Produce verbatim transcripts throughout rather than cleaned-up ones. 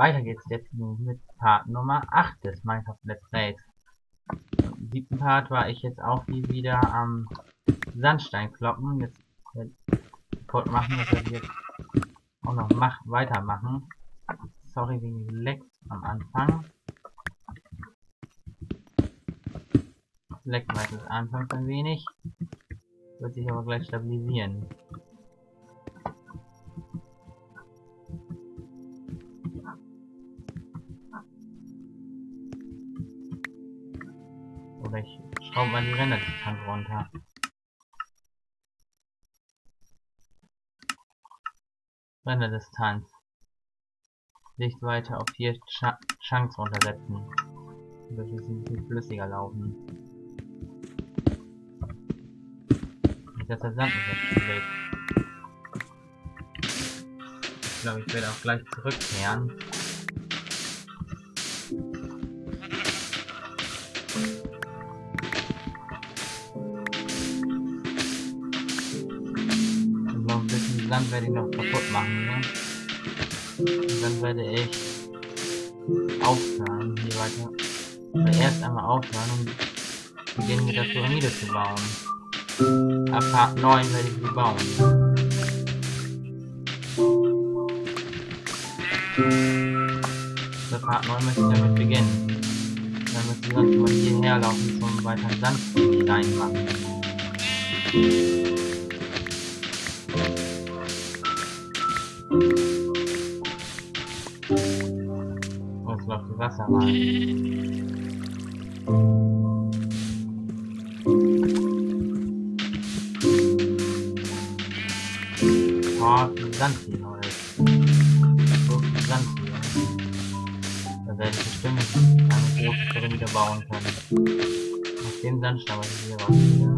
weiter geht's jetzt mit Part Nummer acht des Minecraft Let's Plays. Im siebten Part war ich jetzt auch hier wieder am Sandstein kloppen. Jetzt kaputt machen, dass wir jetzt auch noch mach weitermachen. Sorry wegen dem Leck am Anfang. Leck meistens anfangs ein wenig. Wird sich aber gleich stabilisieren. Oder ich schraube mal die Renderdistanz runter. Renderdistanz. Sichtweite auf vier Ch Chunks runtersetzen. Das ist ein bisschen flüssiger laufen. Nicht, dass der Sand nicht wegschlägt. Ich glaube, ich werde auch gleich zurückkehren. Also ein bisschen Sand werde ich noch kaputt machen, ne? Und dann werde ich aufhören, hier weiter. Oder erst einmal aufhören und beginnen mit der Pyramide zu bauen. Ab Part neun werde ich sie bauen. Bei Part neun möchte ich damit beginnen. Dann müssen wir sonst mal hierher laufen zum weiteren Sand reinmachen. Oh, es läuft das Wasser rein. Oh, viel Sand hier heute. So viel Sand hier. Da werde ich bestimmt eine große Pyramide bauen können. Aus dem Sandstein, was ich hier rausziehe.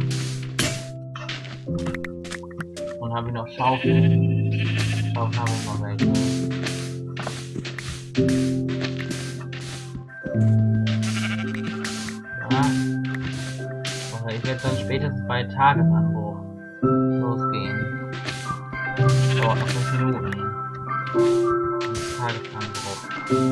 Und habe ich noch Schaufeln. Schaufeln habe ich noch welche. Ja. Also ich werde dann spätestens bei Tagesanbruch losgehen. Dauert noch fünf Minuten. Tagesanbruch.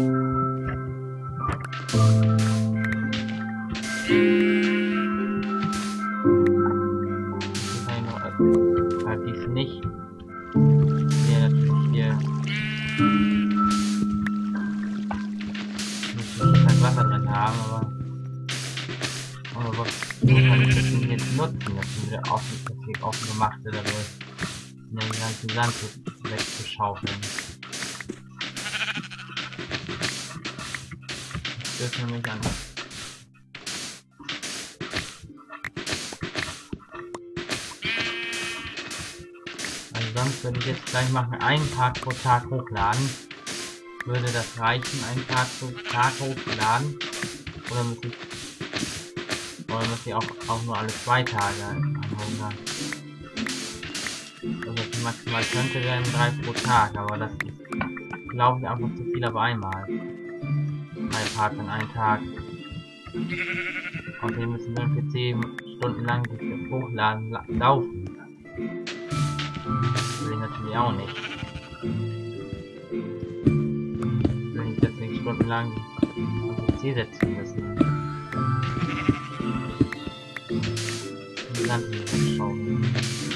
Ich kann noch halt dies nicht. Hier natürlich hier. Nicht kein Wasser drin haben, aber. Aber was kann ich das denn jetzt nutzen, dass wir wieder offen, dass hier offen gemacht wird dadurch. Den ganzen Sand wegzuschaufeln. Das ist nämlich an. Also sonst würde ich jetzt gleich machen, einen Part pro Tag hochladen. Würde das reichen, einen Part pro Tag hochladen? Oder muss ich, oder muss ich auch, auch nur alle zwei Tage anhören? Also maximal könnte werden drei pro Tag, aber das ist, glaube ich, einfach zu viel auf einmal. Drei Parts in einem Tag. Und wir müssen dann für zehn Stunden lang das Hochladen la laufen. Das will ich natürlich auch nicht. Ich will nicht deswegen stundenlang auf C setzen müssen. Die Sand nicht wegschauen.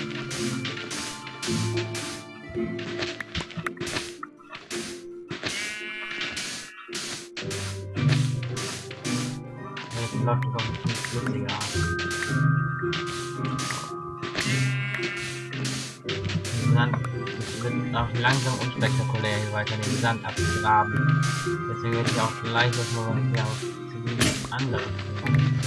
Läuft es auch ein bisschen flüssiger. Sand wird auch langsam unspektakulär hier weiter den Sand abgraben. Deswegen werde ich auch vielleicht das mal hier auf ziemlich anderes tun.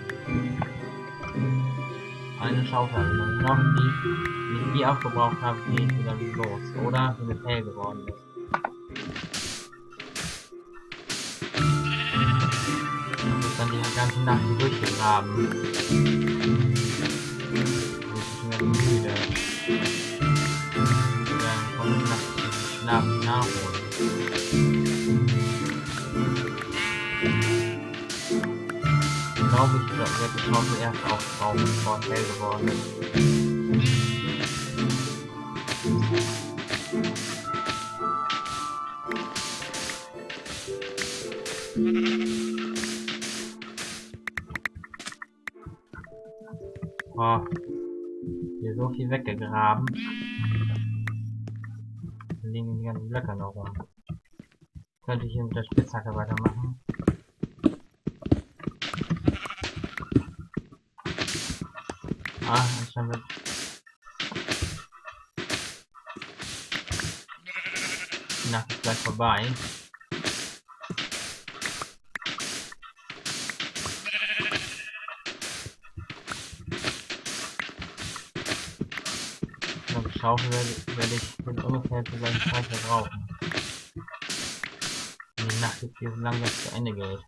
Eine Schaufel habe ich noch, die, die ich die aufgebraucht habe, gehe ich wieder los. Oder wie mit hell geworden ist. Dann die ganze Nacht hier durchgegraben. Ich bin schon ganz müde. Dann komme ich nachts den Schlaf nachholen. Ich glaube, ich werde die Schaufel erst aufbrauchen, bevor es hell geworden ist. Oh, hier so viel weggegraben. Da liegen die ganzen Blöcke noch rum. Könnte ich hier mit der Spitzhacke weitermachen. Ah, anscheinend wird die Nacht ist gleich vorbei. Und die Schaufel werde, werde ich mit ungefähr zur gleichen Zeit verbrauchen. Wenn die Nacht jetzt hier so langsam zu Ende geht.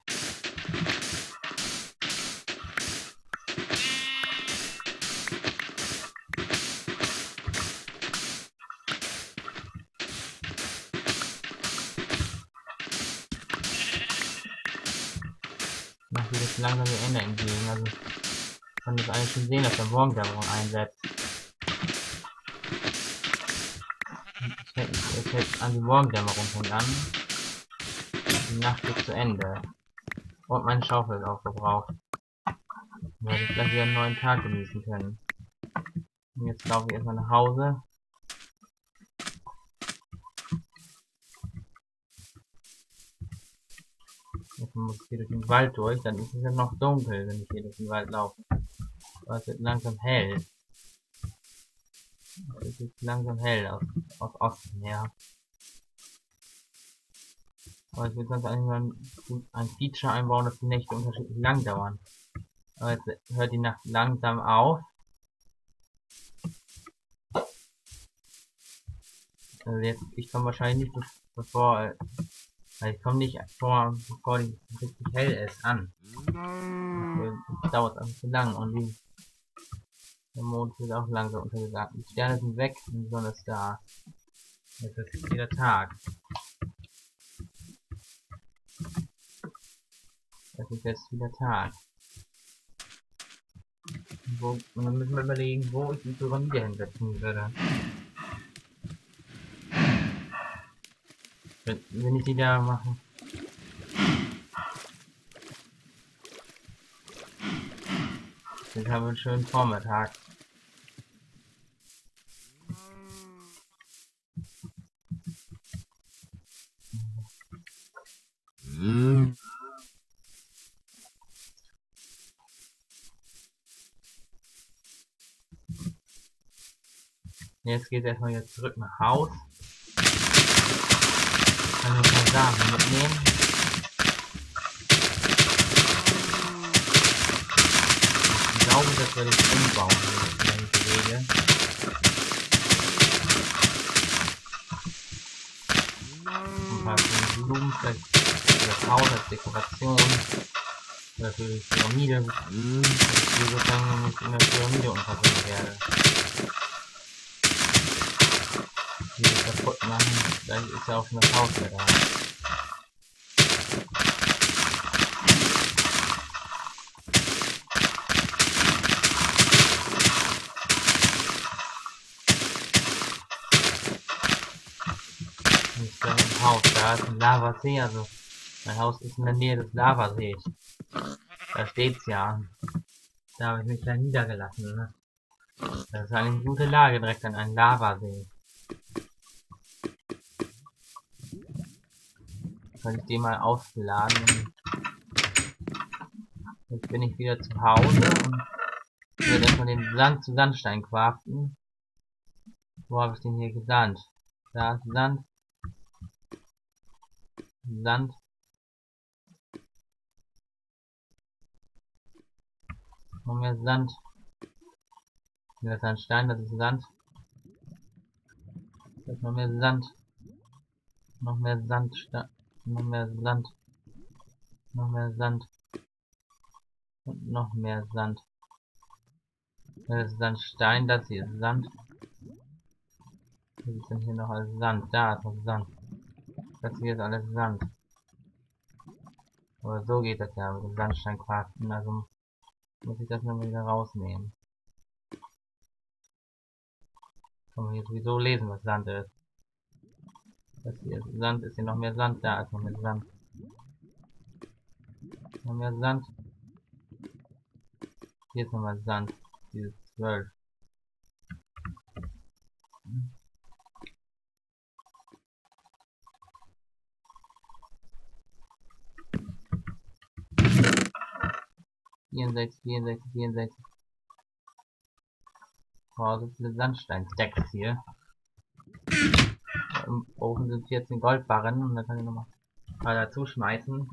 Nach geht es langsam dem Ende entgegen, also ich kann das eigentlich schon sehen, dass der Morgendämmerung einsetzt. Es fängt, es fängt an, die Morgendämmerung fängt an. Die Nacht geht zu Ende. Und meine Schaufel ist aufgebraucht. Dann werde ich gleich wieder einen neuen Tag genießen können. Und jetzt laufe ich erstmal nach Hause. Jetzt muss ich hier durch den Wald durch, dann ist es ja noch dunkel, wenn ich hier durch den Wald laufe. Aber es wird langsam hell. Es wird langsam hell aus, aus Osten her. Aber ich will sonst eigentlich mal ein, ein Feature einbauen, dass die Nächte unterschiedlich lang dauern. Aber jetzt hört die Nacht langsam auf. Also jetzt, ich komme wahrscheinlich nicht bevor, also ich komme nicht vor, bevor die richtig hell ist, an. Das dauert einfach zu lang und die, der Mond wird auch langsam untergegangen. Die Sterne sind weg und die Sonne ist da. Jetzt ist wieder Tag. Es ist jetzt wieder Tag. Wo, und dann müssen wir überlegen, wo ich die Pyramide hinsetzen würde. Wenn, wenn ich die da mache. Jetzt haben wir einen schönen Vormittag. Mm. Jetzt geht es erstmal wieder zurück nach Haus. Kann ich mal Sachen mitnehmen. Ich glaube, das werde ich umbauen, wenn ich bewege. Ein paar Blumen, vielleicht für das Haus als Dekoration. Oder für die Pyramide. Ich will sozusagen nicht in der Pyramide unterbringen werde. Die das kaputt machen, vielleicht ist ja auch schon das Haus wieder da. Ist da im Haus, da ist ein Lavasee, also mein Haus ist in der Nähe des Lavasees. Da steht's ja. Da habe ich mich dann niedergelassen. Ne? Das ist eine gute Lage direkt an einem Lavasee. Kann ich den mal ausladen. Jetzt bin ich wieder zu Hause und werde erstmal den Sand zu Sandstein craften. Wo habe ich den hier gesandt? Da ist Sand. Sand. Noch mehr Sand. Das ist ein Stein, das ist Sand. Das ist noch mehr Sand. Noch mehr Sand. Noch mehr Sand. Noch mehr Sand. Und noch mehr Sand. Das ist Sandstein, das hier ist Sand. Was ist denn hier noch alles Sand? Da ist noch Sand. Das hier ist alles Sand. Aber so geht das ja mit dem Sandstein craften, also muss ich das mal wieder rausnehmen. Kann man hier sowieso lesen, was Sand ist. Das hier ist Sand, ist hier noch mehr Sand, da ist noch mehr Sand. Noch mehr Sand. Hier ist nochmal Sand. Dieses zwölf. vierundsechzig, vierundsechzig, vierundsechzig. Oh, so viele Sandstein-Stacks hier. Im Ofen sind vierzehn Goldbarren und da kann ich nochmal mal dazu schmeißen.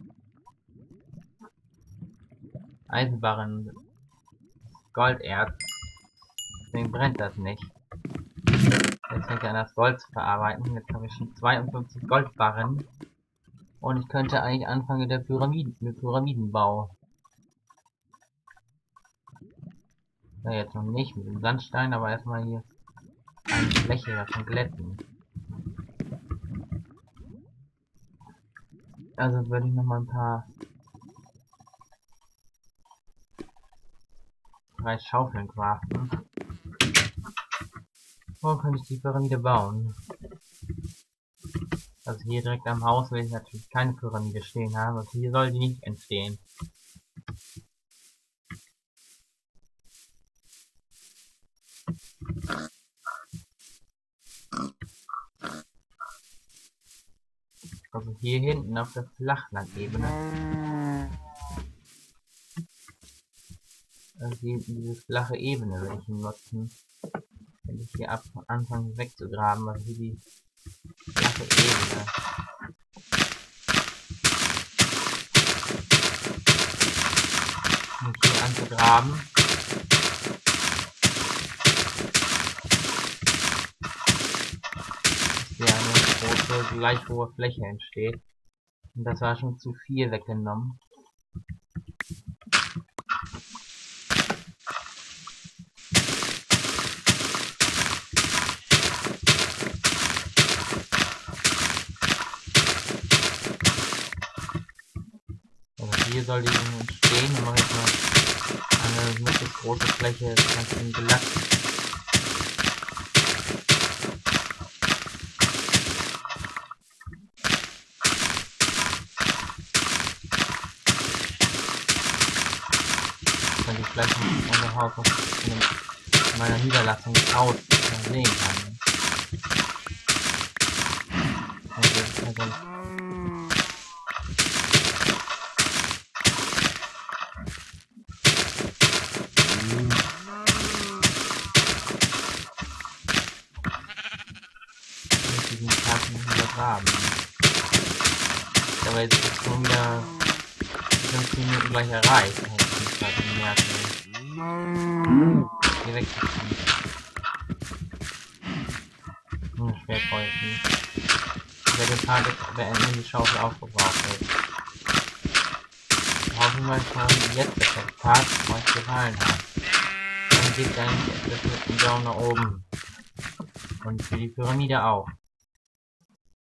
Eisenbarren, Golderz. Deswegen brennt das nicht. Jetzt fängt er an, das Gold zu verarbeiten. Jetzt habe ich schon zweiundfünfzig Goldbarren. Und ich könnte eigentlich anfangen mit der Pyramiden, mit Pyramidenbau. Ja, jetzt noch nicht mit dem Sandstein, aber erstmal hier eine Fläche davon glätten. Also würde ich noch mal ein paar drei Schaufeln craften. Wo könnte ich die Pyramide bauen? Also hier direkt am Haus will ich natürlich keine Pyramide stehen haben, also hier soll die nicht entstehen. Also hier hinten auf der Flachlandebene. Also hier, diese flache Ebene will ich nutzen. Wenn ich hier ab anfangen wegzugraben, also hier die flache Ebene. Und hier anzugraben. Dass hier eine große, gleich hohe Fläche entsteht. Und das war schon zu viel weggenommen. Hier soll die entstehen, dann mache ich mal eine möglichst große Fläche ganz schön glatt. Dann ich vielleicht noch unser Haus in meiner Niederlassung aus sehen kann. Also, also haben. Aber jetzt ist schon wieder fünfzehn Minuten gleich erreicht. Ich gerade merken. Hier weg. Hm, schwer kreuzen. Ich werde den Part jetzt beenden, wenn die Schaufel aufgebraucht wird. Hoffen wir schon jetzt, dass der Part euch gefallen hat. Dann geht dann das mit dem Daumen nach oben. Und für die Pyramide auch.